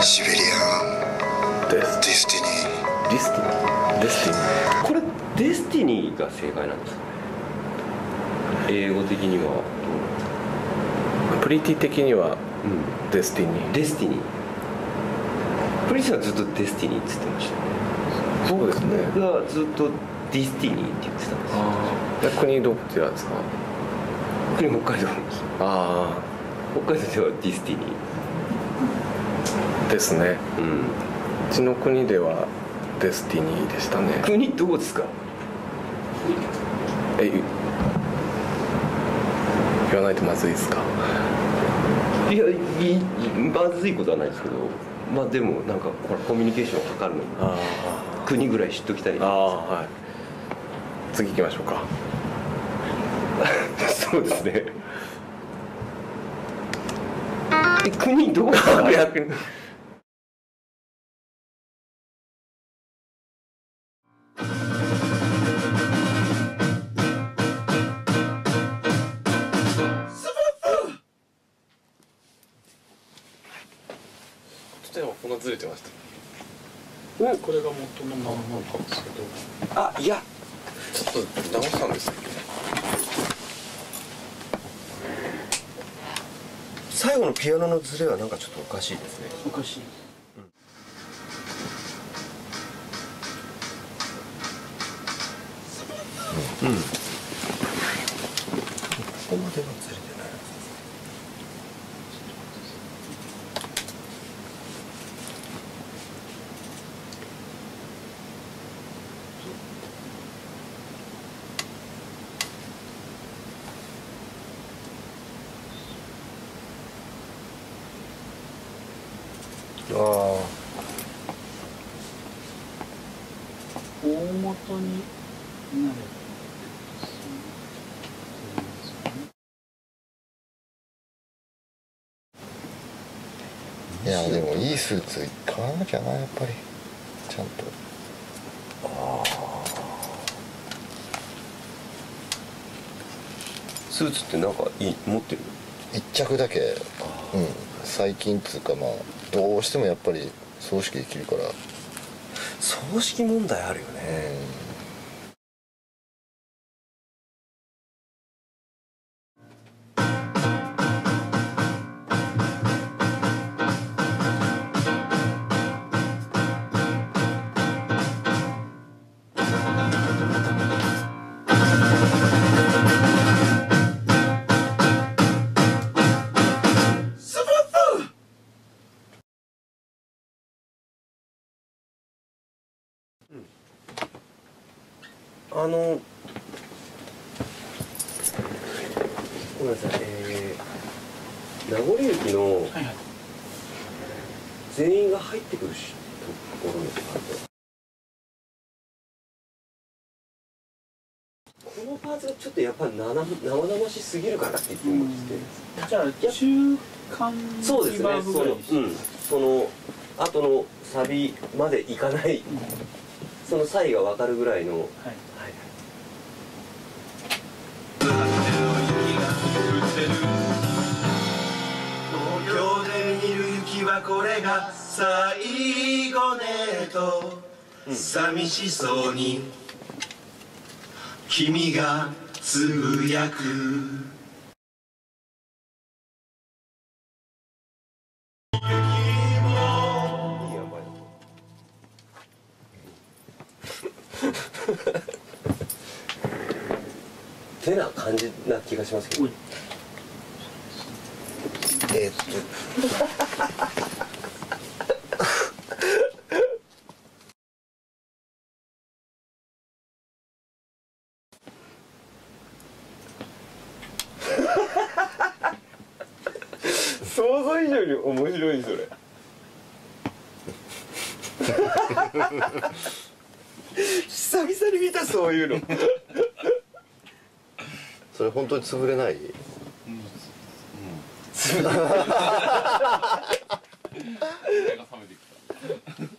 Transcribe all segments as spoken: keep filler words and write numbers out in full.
シベリアン、デスティニー、 ディスティニー、デスティニー。 これデスティニーが正解なんですかね。英語的にはどうなんですか。 プリティ的にはうん、 デスティニー。 デスティニー。プリティはずっとデスティニーって言ってましたね。 そうですね。 僕がずっとディスティニーって言ってたんですよ。 逆にどちらですか。 国北海道です。 あ北海道ではディスティニあですね。 ー。うん。 うちの国ではデスティニーでしたね。 国どこですか。 え言わないとまずいですか。 いや、いいまずいことはないですけど、まあでもなんかこれコミュニケーションを図るのにあ国ぐらい知っときたい。 あああ、はい。次行きましょうか。 そうですね。え、国どこですか。 逆にこんなずれてました。 これが元のまんまなんですけど。 あ、いや、 ちょっと直したんですけど。 最後のピアノのズレはなんかちょっとおかしいですね。 おかしい。 うん。うん。ここまではずれてない。ああ、 大元になればいやでもいいスーツ買わなきゃな、やっぱりちゃんと。 ああ。スーツってなんかいい持ってる。 一着だけ、うん、最近っつうか、まあどうしてもやっぱり葬式できるから。 葬式問題あるよね。 うんあの、ごめんなさい、えー、名残雪のはいはい。 全員が入ってくるしところのパート、このパーツがちょっとやっぱり生々しすぎるかなって思ってて、 じゃあ中間そうですね、 リバーブぐらいにしてその、うん、その後のサビまでいかない、その差異が分かるぐらいの、はい、 東京で見る雪はこれが最後ねと、うん、寂しそうに君がつぶやく。 てな感じな気がしますけど。 えー、っと想像以上に面白いそれ。久々に見たそういうの。 それ本当に潰れない？ 目が覚めてきた。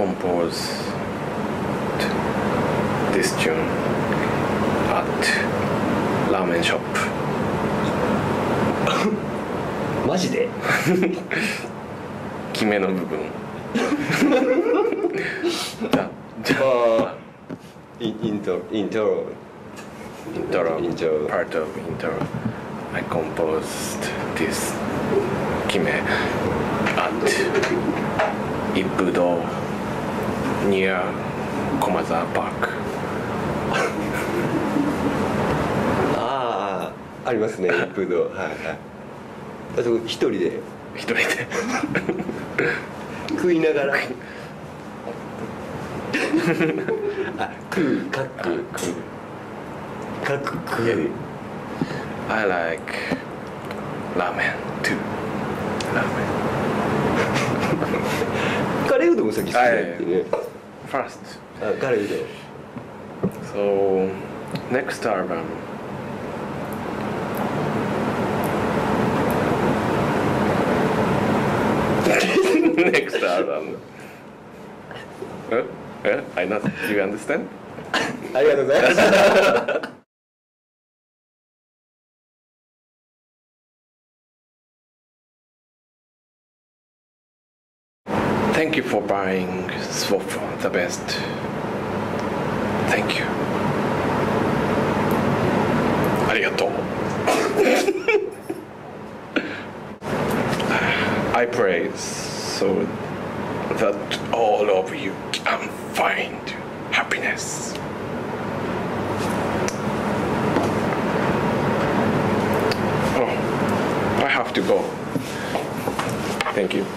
composed this tune at ramen shop. マジで？ 決めの部分。じゃあ、 インイントイントロ intro, Intro. part of intro. I composed this kime at Ippudo near Komaza Park. ああありますね、一風堂。はいはい。あと一人で一人で食いながらあ、食う、かくかく食う。 I like ramen too. Ramen. カレーうどんもさっき好きだってね。 First. あ、カレーうどん。 So next album. Next album. Huh? Huh? I not. Do you understand? ありがとうございます。 Thank you for buying Swof, the best. Thank you. ありがとう。I pray so that all of you can find happiness. Oh, I have to go. Thank you.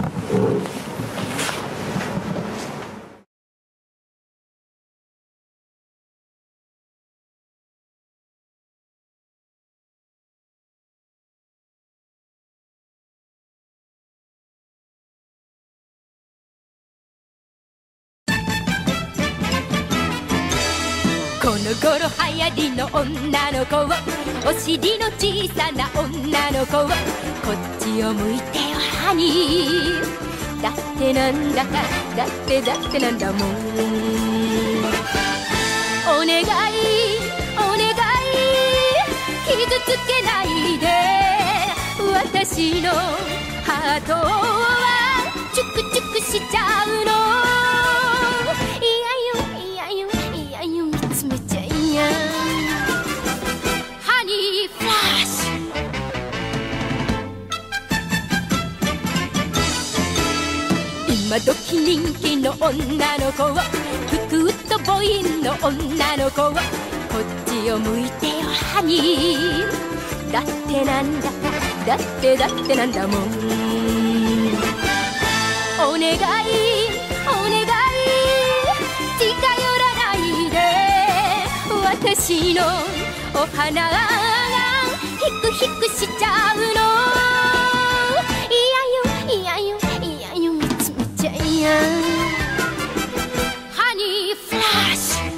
「この頃流行りの女の子をお尻の小さな女の子をこっちを向いてよハニー」「だってなんだかだってだってなんだもん」「お願いお願い傷つけないで私のハートはチュクチュクしちゃうの」「いやよいやよいやよ見つめちゃいや」「ハニーフラッシュ」「今時人気の女の子をふくっとボインの女の子をこっちを向いてよハニー」「だってなんだかだってだってなんだもん」「お願いお願い近寄らないで私のお花がヒクヒクしちゃうの」「いやよいやよいやよ見つめちゃいや」「ハニーフラッシュ」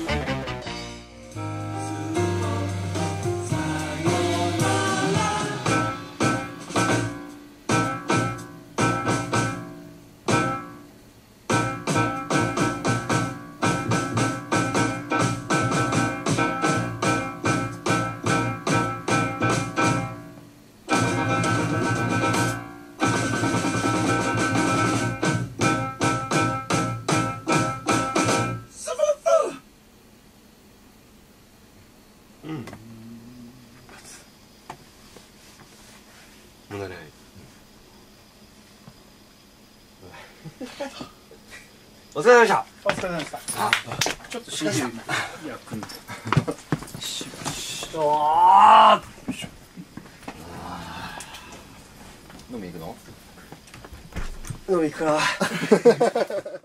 問題ない。お疲れ様でした。 お疲れ様でした。ちょっとしんどい焼くんで。しばし。ああ。 飲み行くの？ 飲み行くか。